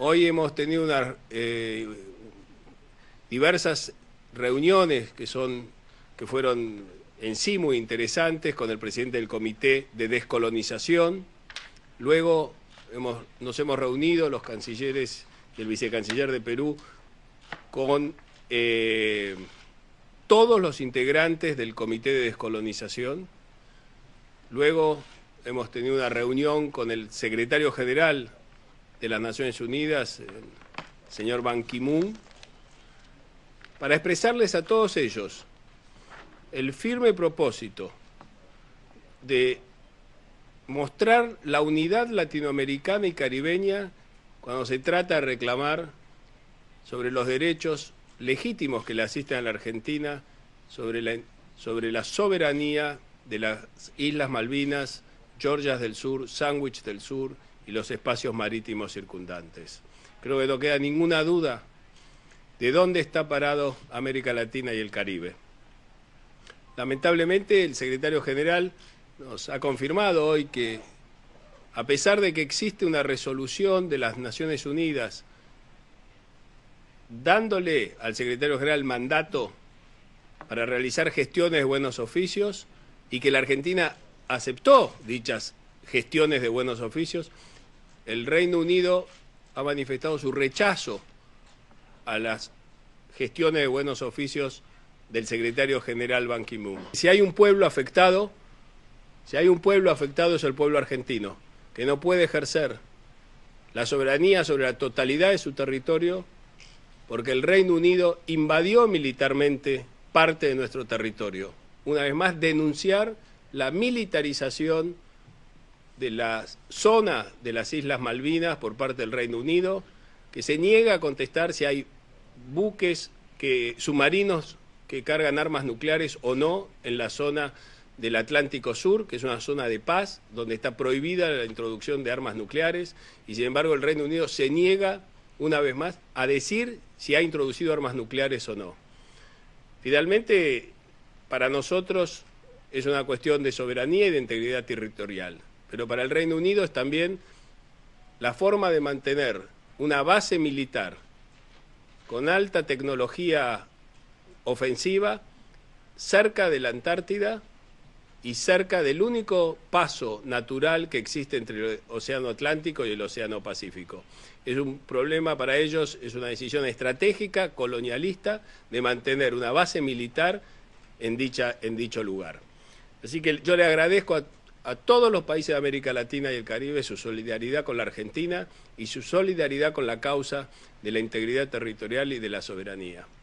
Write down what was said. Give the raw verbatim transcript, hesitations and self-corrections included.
Hoy hemos tenido una, eh, diversas reuniones que, son, que fueron en sí muy interesantes con el presidente del Comité de Descolonización. Luego hemos, nos hemos reunido los cancilleres y el vicecanciller de Perú con eh, todos los integrantes del Comité de Descolonización. Luego hemos tenido una reunión con el secretario general de las Naciones Unidas, el señor Ban Ki-moon, para expresarles a todos ellos el firme propósito de mostrar la unidad latinoamericana y caribeña cuando se trata de reclamar sobre los derechos legítimos que le asisten a la Argentina, sobre la, sobre la soberanía de las Islas Malvinas, Georgias del Sur, Sandwich del Sur y los espacios marítimos circundantes. Creo que no queda ninguna duda de dónde está parado América Latina y el Caribe. Lamentablemente, el secretario general nos ha confirmado hoy que, a pesar de que existe una resolución de las Naciones Unidas dándole al secretario general mandato para realizar gestiones de buenos oficios y que la Argentina aceptó dichas gestiones de buenos oficios, el Reino Unido ha manifestado su rechazo a las gestiones de buenos oficios del secretario general Ban Ki-moon. Si hay un pueblo afectado, si hay un pueblo afectado es el pueblo argentino, que no puede ejercer la soberanía sobre la totalidad de su territorio porque el Reino Unido invadió militarmente parte de nuestro territorio. Una vez más, denunciar la militarización de la zona de las Islas Malvinas por parte del Reino Unido, que se niega a contestar si hay buques que, submarinos que cargan armas nucleares o no en la zona del Atlántico Sur, que es una zona de paz, donde está prohibida la introducción de armas nucleares, y sin embargo el Reino Unido se niega, una vez más, a decir si ha introducido armas nucleares o no. Finalmente, para nosotros es una cuestión de soberanía y de integridad territorial, pero para el Reino Unido es también la forma de mantener una base militar con alta tecnología ofensiva cerca de la Antártida y cerca del único paso natural que existe entre el Océano Atlántico y el Océano Pacífico. Es un problema para ellos, es una decisión estratégica, colonialista, de mantener una base militar en, dicha, en dicho lugar. Así que yo le agradezco a, a todos los países de América Latina y el Caribe su solidaridad con la Argentina y su solidaridad con la causa de la integridad territorial y de la soberanía.